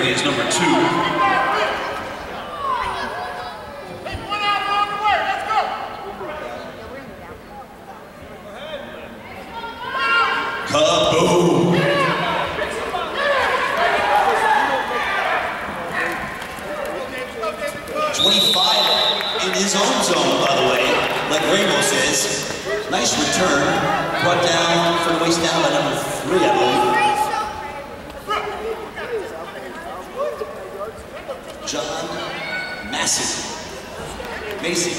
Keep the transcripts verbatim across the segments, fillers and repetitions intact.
penalty is number two. Kaboom! twenty-five in his own zone, by the way, like Rainbow says. Nice return, brought down from the waist down by number three, I believe. John Massey. Macy.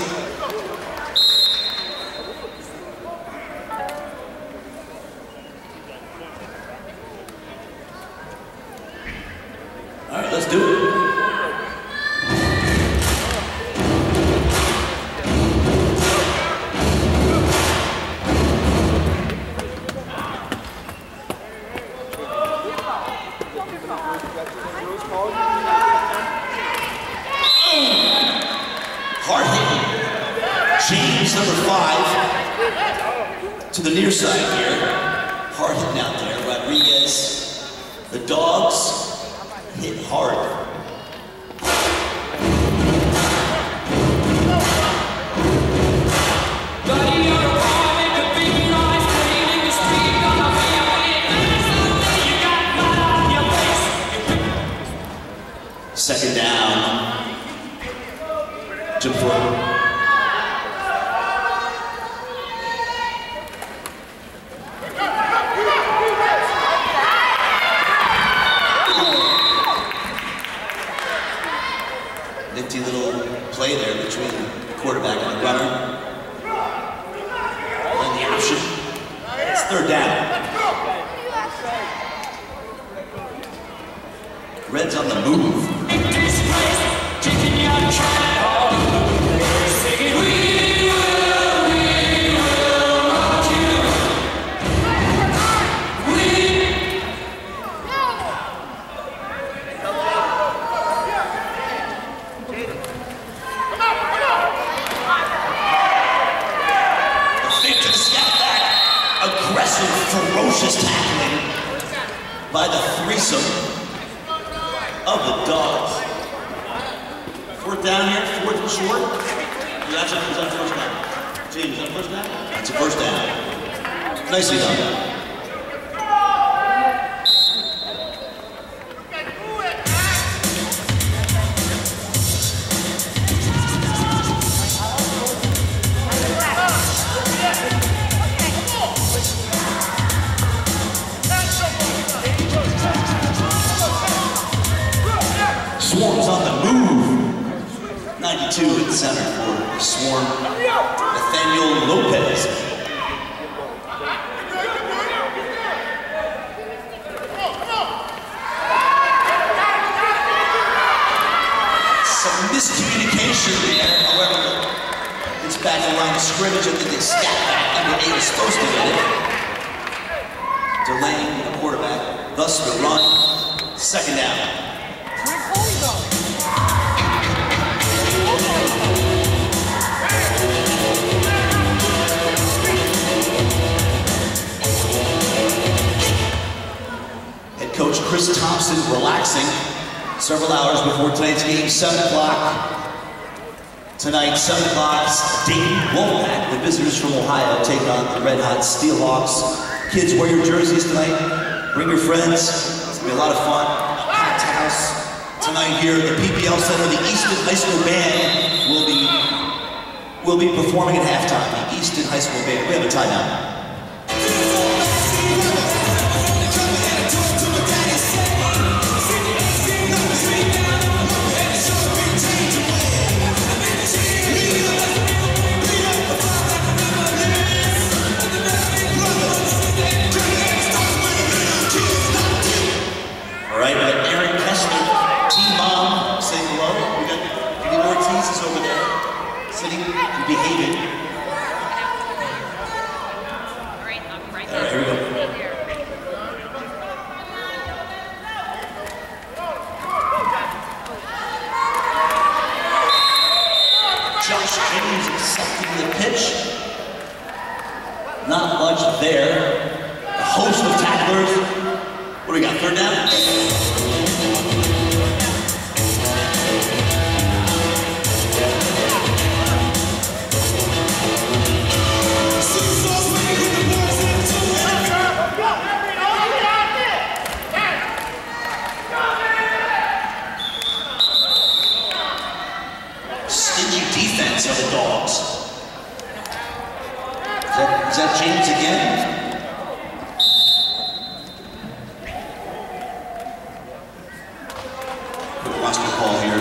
All right, let's do it. Hard hitting. James, number five, to the near side here. Hard hitting out there. Rodriguez. The Dawgs hit hard. Second down. Jim Thorpe. Nifty little play there between the quarterback and the runner. And the option. It's third down. Red's on the move. Aggressive, ferocious tackling by the threesome of the Dawgs. Fourth down here, fourth and short. That's a, is that a first down? James, is that a first down? That's a first down. Nicely done. Swarm's on the move. ninety-two at center for Swarm. Nathaniel Lopez. Some miscommunication there. However, it's back in line of scrimmage. I think they scat back. Number eight is supposed to get it. Delaying the quarterback. Thus the run. Second down. Head coach Chris Thompson relaxing several hours before tonight's game. seven o'clock tonight, seven o'clock. Dayton Wolfpack, the visitors from Ohio, take on the Red Hot Steelhawks. Kids, wear your jerseys tonight. Bring your friends. It's gonna be a lot of fun. Packed house tonight here at the P P L Center. The Easton High School Band will be will be performing at halftime. The Easton High School Band. We have a timeout. All right, we got Aaron Kessler, T-Mom, say hello. We got Eddie Ortiz is over there, sitting and behaving. All right, here we go. Josh James accepting the pitch. Not much there. A host of tacklers. What do we got, third down?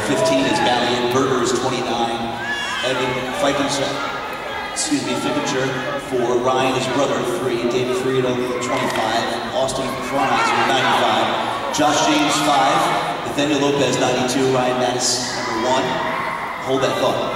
fifteen is Valiant. Berger is twenty-nine. Evan Fikinger, excuse me, Fikinger for Ryan, his brother, three. David Friedo, twenty-five. Austin Fronheiser, ninety-five. Josh James, five. Nathaniel Lopez, ninety-two. Ryan Mattis, number one. Hold that thought.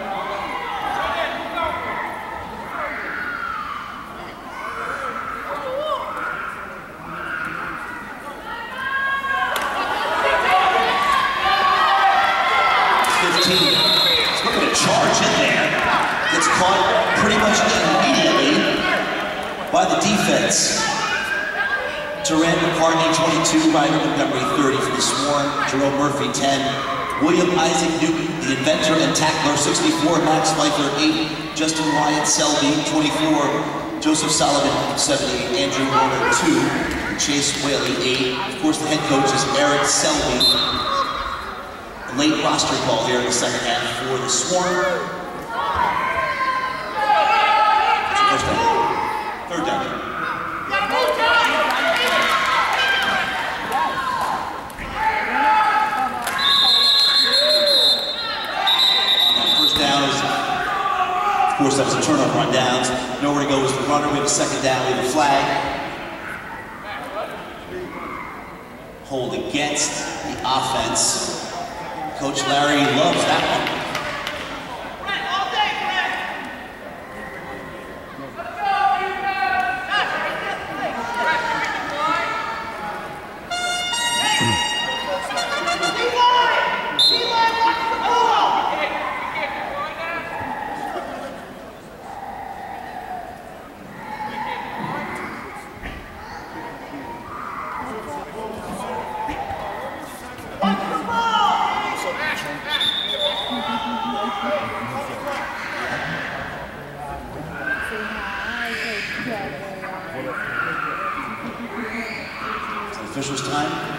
He's looking to charge in there. Gets caught pretty much immediately by the defense. Durant McCartney, twenty-two. Ryder Montgomery, thirty for the Swarm. Jerome Murphy, ten. William Isaac Newton, the inventor and tackler, sixty-four. Max Pfeiffer, eight. Justin Wyatt Selby, twenty-four. Joseph Solomon, seventy-eight. Andrew Warner, two. Chase Whaley, eight. Of course, the head coach is Eric Selby. Late roster call here in the second half for the Swarm. First down. Third down. First down is, of course, that was a turnover on downs. Nowhere to go is the runner. We have a second down. We have a flag. Hold against the offense. Coach Larry loves that one. It's the official's time.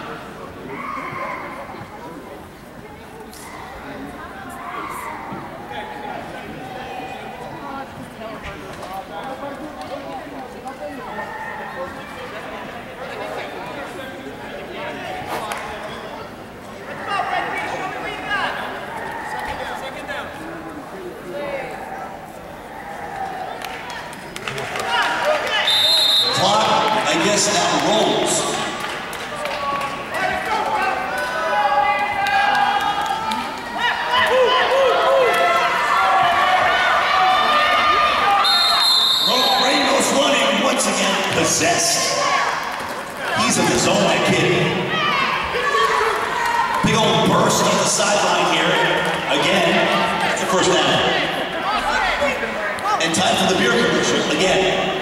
I guess now rolls. Randall's running once again possessed. He's in the zone, that kid. Big old burst on the sideline here. Again, it's the first down. And time for the beer commercial again.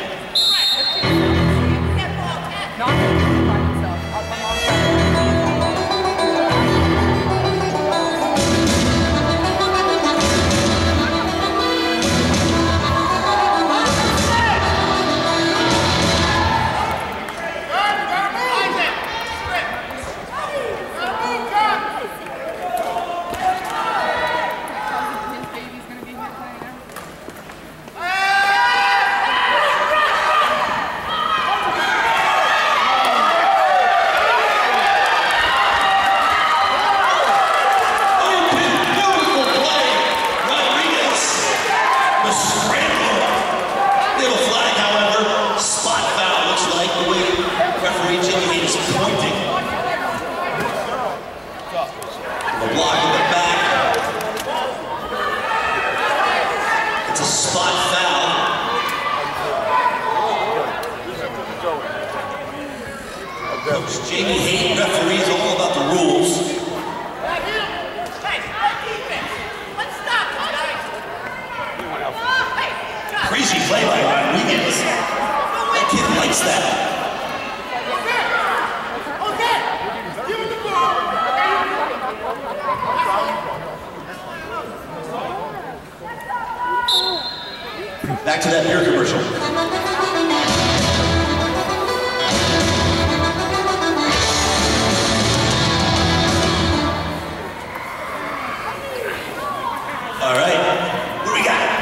Coach Jamie Hayden referees all about the rules. Crazy play by Rodriguez. That kid likes that. Back to that beer commercial. All right, what do we got?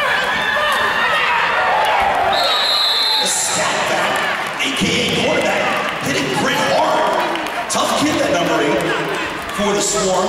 The scat back, A K A quarterback. the Swarm.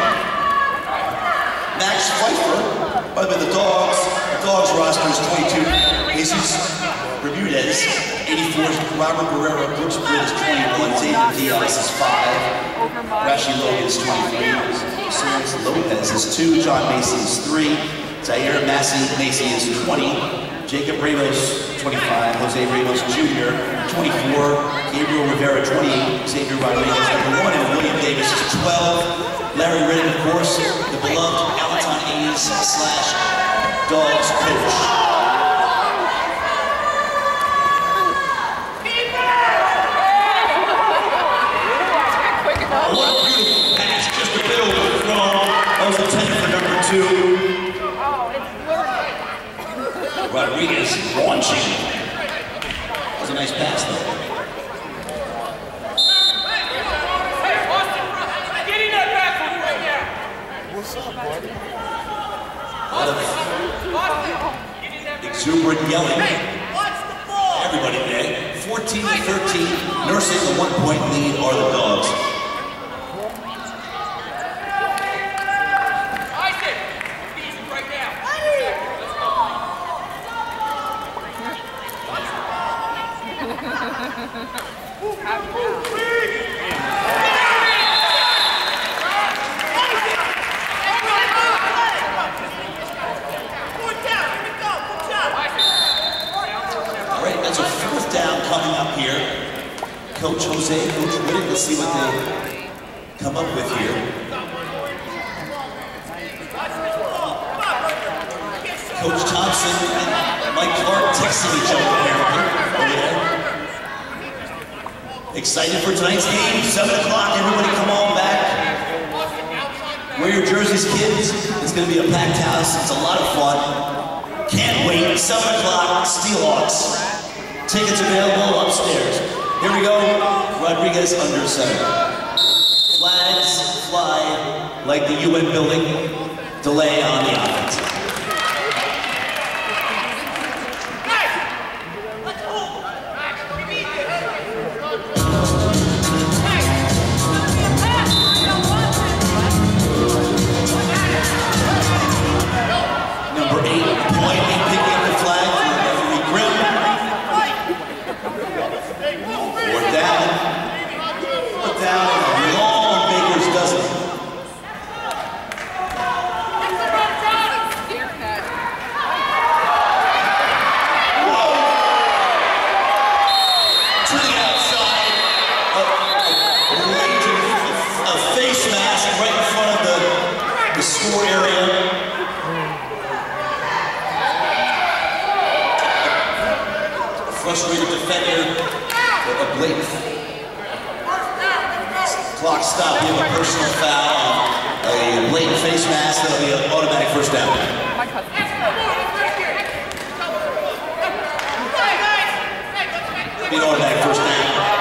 Max Pfeiffer, by the way, the Dawgs, the Dawgs roster is twenty-two. Jesus Bermudez, eighty-four. Robert Guerrero, Brooks Britt is twenty-one. Xavier Diaz is five. Rashi Logan is twenty-three. Solis Lopez is two. John Macy is three. Zaire Massey Macy is twenty. Jacob Ramos, twenty-five. Jose Ramos Junior, twenty-four. Gabriel Rivera, twenty-eight. Xavier Rodriguez, number one. And William Davis is twelve. Larry Redden, of course, the beloved Allentown eighties slash Dawgs coach. What a beautiful pass, just a bit overthrown. That was intended for number two. Rodriguez launching. That was a nice pass, though. A lot of exuberant yelling. Everybody there. fourteen to thirteen, nursing a one-point lead are the Dawgs. Coming up here, Coach Jose, Coach Whittick, let's see what they come up with here. Coach Thompson and Mike Clark texting each other apparently over there. Excited for tonight's game, seven o'clock, everybody come on back. Wear your jerseys, kids. It's gonna be a packed house, it's a lot of fun. Can't wait, seven o'clock, Steelhawks. Tickets available upstairs. Here we go, Rodriguez under center. Flags fly like the U N building. Delay on the offense. Number eight, pointing, picking up the flag for referee Grimm. Fourth down. Fourth down. Long Baker's dozen. Whoa. To the outside. A, a, a face mask right in front of the, the score area. Frustrated defender, a blatant clock stop, we have a personal foul, a blatant face mask, that'll be an automatic first down. Be an automatic first down.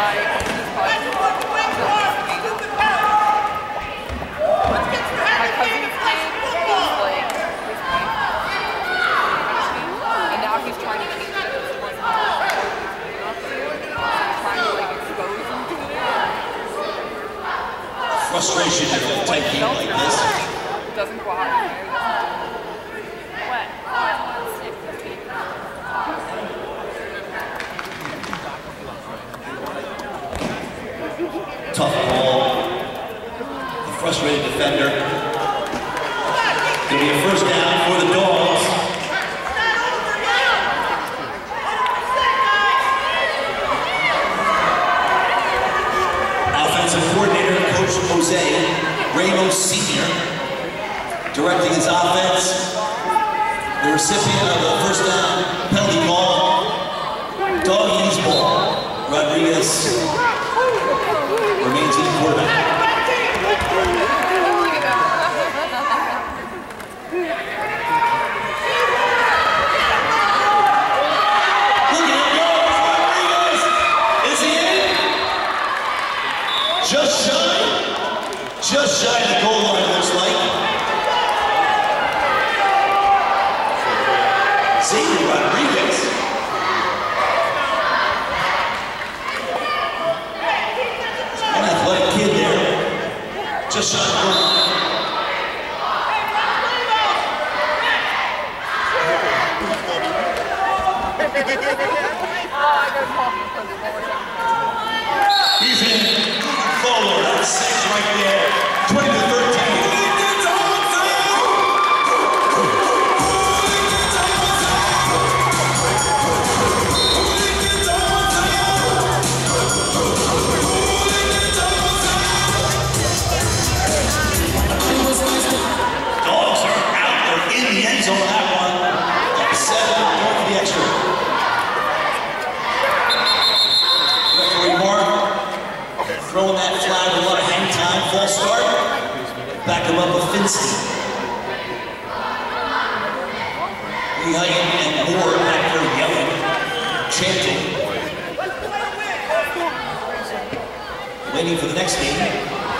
And now he's trying to keep Frustration in a tight game like this. Doesn't go out. What? Tough ball. A frustrated defender. Gonna be a first down for the Dawgs. Offensive coordinator, Coach Jose Ramos Senior, directing his offense. The recipient of the first down penalty call, Dawgs ball. Rodriguez remains in quarterback. Look at him go, Rodriguez. Is he in? Just shy. Just shy of the goal line, looks like. Xavier Rodriguez. An athletic kid there. Throwing that flag with a lot of hang time, false start. Back him up with Finsky. Lehighton and Moore back there yelling, chanting. Waiting for the next game.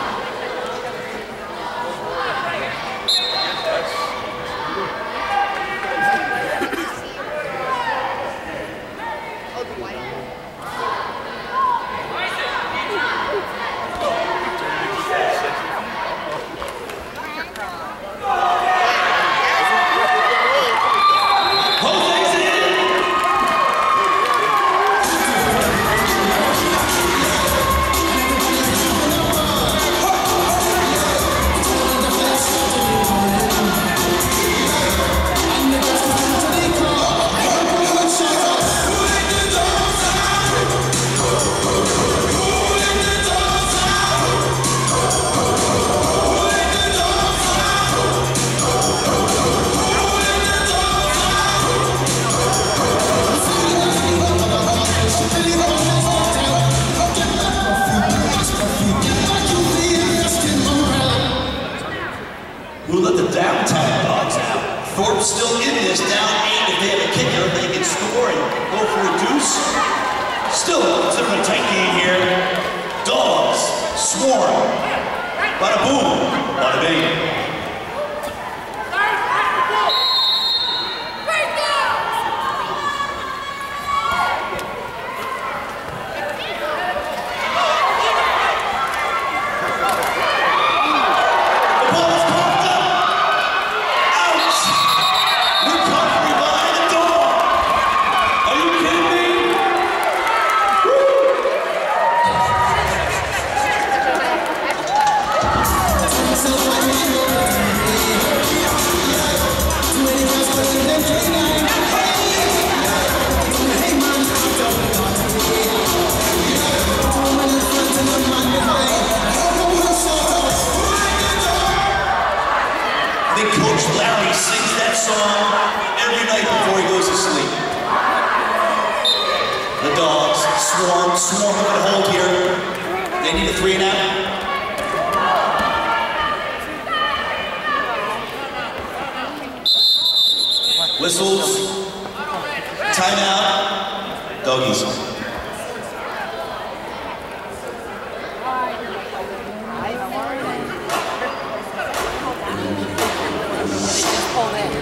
Who let the downtown Dawgs out? Thorpe still in this, down eight. If they have a kicker, they can score and go for a deuce. Still, it's a tight game here. Dawgs, Swarm, bada boom, bada bing. I think Coach Larry sings that song every night before he goes to sleep. The Dawgs, Swarm, Swarm on the hold here. They need a three and out. Whistles, timeout, Doggies. Hold it.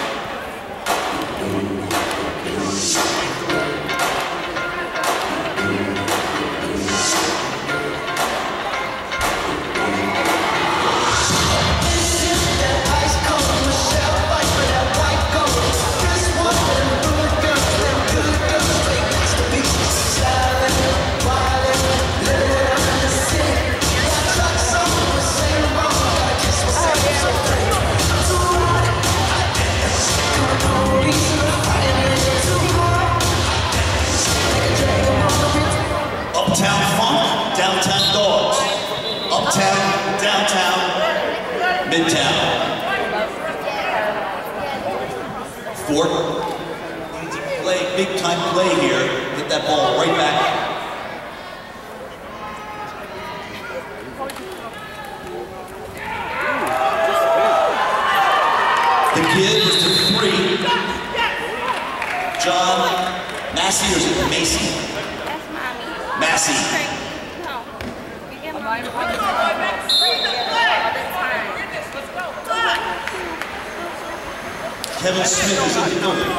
Uptown Funk, downtown Dawgs. Uptown, downtown, midtown. Thorpe needs to play, big time play here. Get that ball right back. The kid is to three. John Massey, or is it Macy? Massey. No. Kevin Smith is in the building.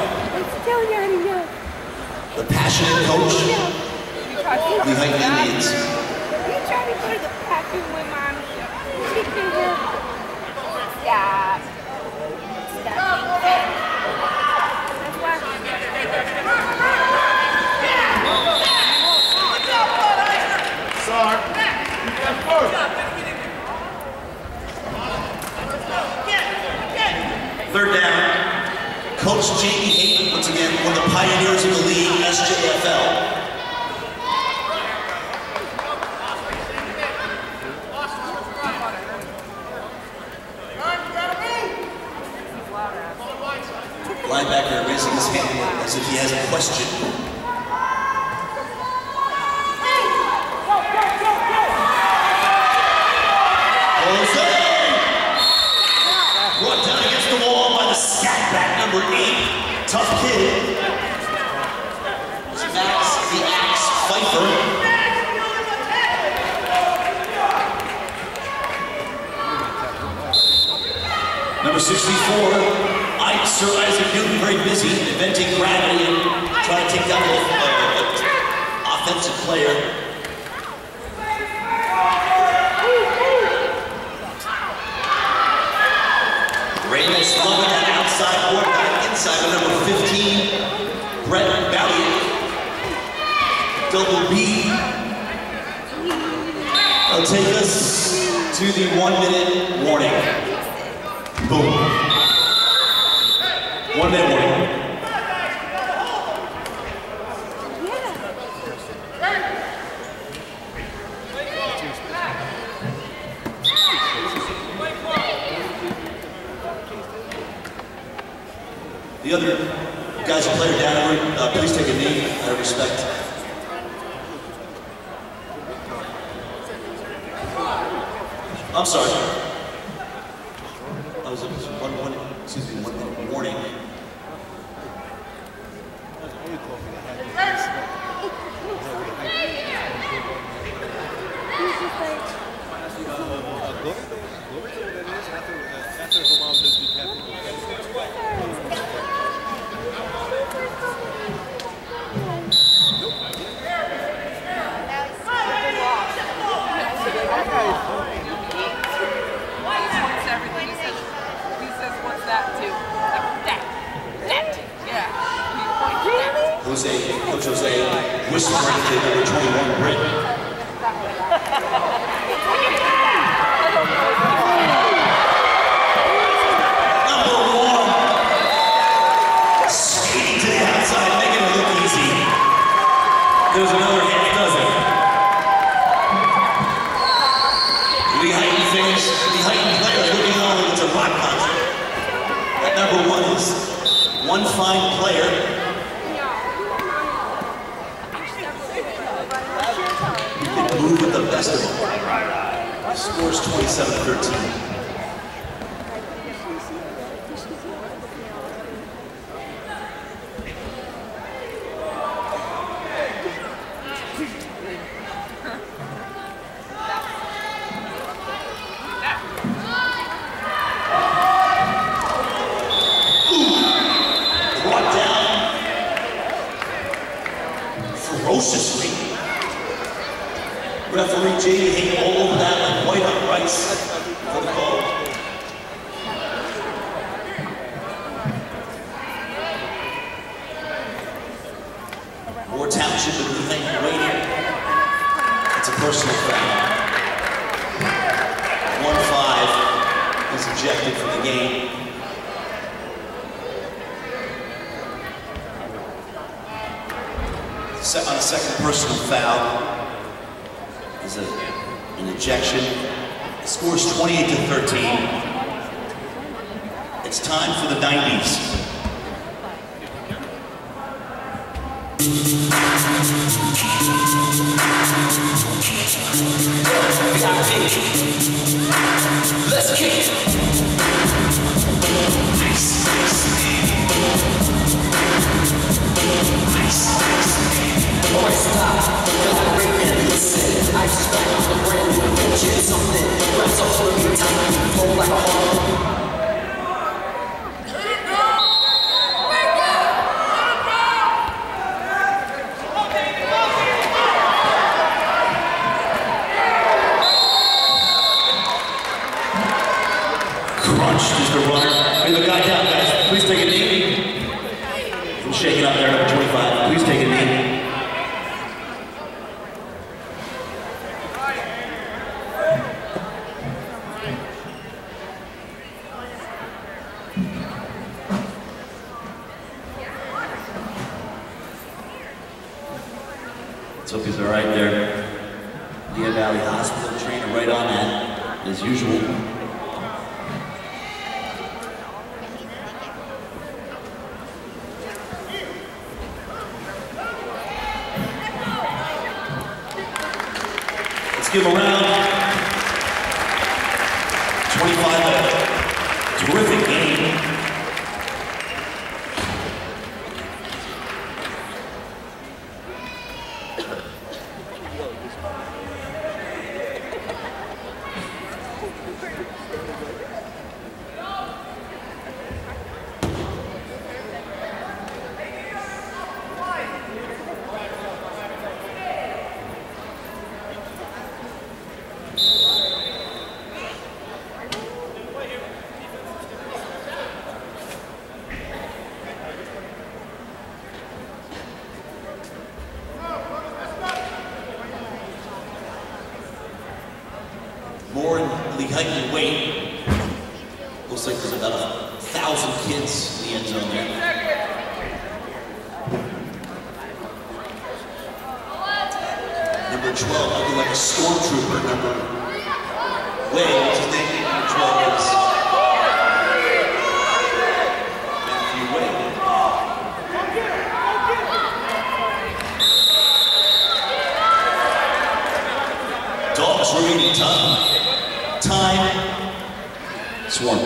The passionate coach. Lehighton Indians. You try to put the passion with mommy. She can help. Stop. Stop. That's why. Third down. Coach Jamie Hayden, once again, one of the pioneers of the league, S J F L. Linebacker raising his hand as if he has a question. Number eight, tough kid. It's Max the Axe Pfeiffer. Number sixty-four, I, Sir Isaac Newton, very busy inventing gravity and trying to take down the uh, offensive player. Ramos loving that outside board, back inside of number fifteen, Brett Valiant. Double B. They'll take us to the one minute warning. Boom. One minute warning. The other guys who play down over, uh, please take a knee out of respect. I'm sorry. I was one, one, excuse me, one minute warning. Jose, Coach Jose, whispering to number twenty-one, Britt. Number one, skating to the outside, making it look easy. There's another half dozen. Lee Heighton finish, Lee Heighton players looking on like it's a rock concert. That number one is one fine player. Move with the best of them. Scores twenty-seven thirteen. Brought down ferociously. Referee Jamie hanging all over that like white on rice for the call. More Township and Lee Heighton waiting. It's a personal foul. one five is ejected from the game. Set on a second personal foul. Is a, an ejection. It scores twenty-eight to thirteen. It's time for the nineties. Let's kick it. Nice, nice. Nice, nice. Boy, stop. Collaborate and listen. I expect a brand new adventure. Something grabs a hold of your time. Flow like a heart. Just a runner. Hey, the guy down, guys. Please take a knee. I'm shaking up there, number twenty-five. Please take a knee. Let's hope he's all right there. Lehigh Valley Hospital trainer right on that, as usual. Give him a round. twenty-five, a terrific game. more in league height and weight. Looks like there's about a thousand kids in the end zone there. Number twelve, looking like a stormtrooper. Number Way, what's his name? Number twelve is Matthew Way. Dawgs remaining time. Time. It's one.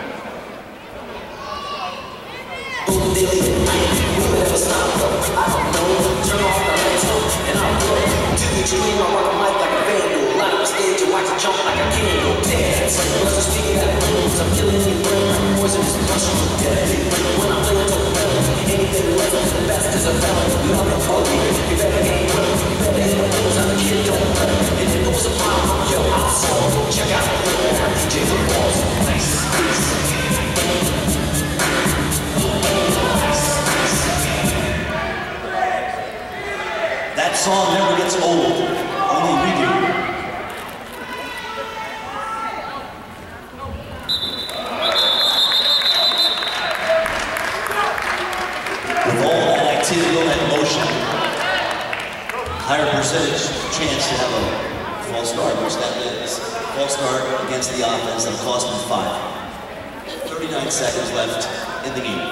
Dream, I rock a mic like a vandal. Light up a stage and watch it jump like a candle. Dance, let's just speak that rooms. I'm killing you, brain, I'm poisonous, crushing you dead. When I'm playing to the melon, anything less than the best is a felon. Love it, hold me, you better game with it. You better hit my nose on the kid, don't let it. And if it was a problem, yo, I'll solve it. Check out the rhythm, D J for balls. Nice, nice. That song never gets old, only we do. With all that activity, all that motion, higher percentage chance to have a false start, which that is. False start against the offense, that'll cost them five. thirty-nine seconds left in the game.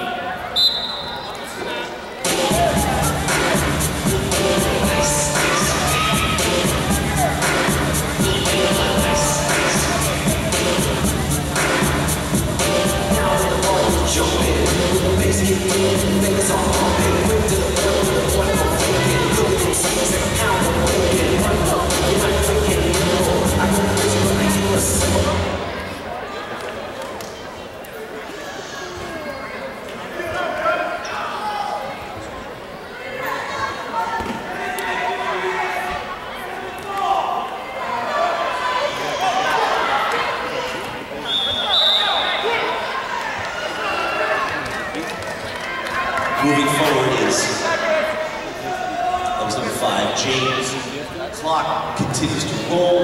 Moving forward is, that was number five, James. Clock continues to roll.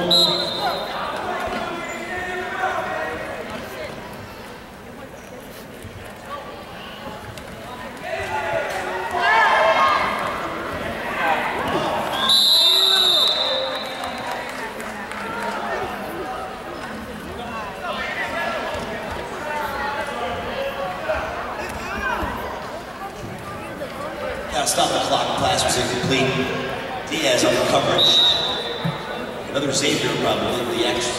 Gotta stop the clock. Pass was incomplete. Diaz on the coverage. Another Xavier probably with the action.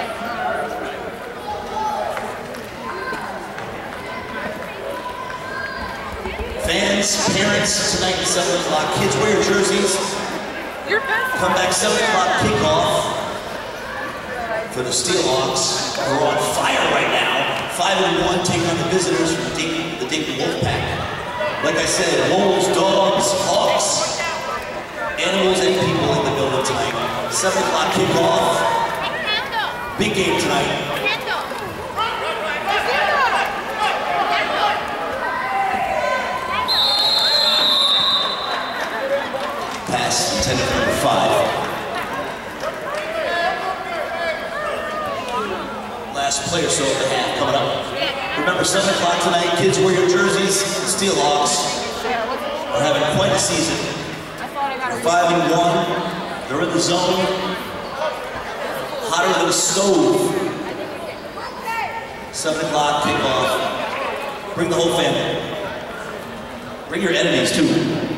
Fans, parents, tonight at seven o'clock. Kids, wear your jerseys. Come back seven o'clock kickoff for the Steelhawks, who are on fire right now. Five and one, taking on the visitors from the Dayton, the Dayton Wolfpack. Like I said, wolves, dogs, hawks, animals, and people in the building tonight. seven o'clock kickoff. Big game tonight. Pass intended for number five. Last play or so of the half coming up. Remember, seven o'clock tonight, kids, wear your jerseys. The Steelhawks are having quite a season. They're five and one. They're in the zone. Hotter than a stove. seven o'clock kickoff. Bring the whole family. Bring your enemies, too.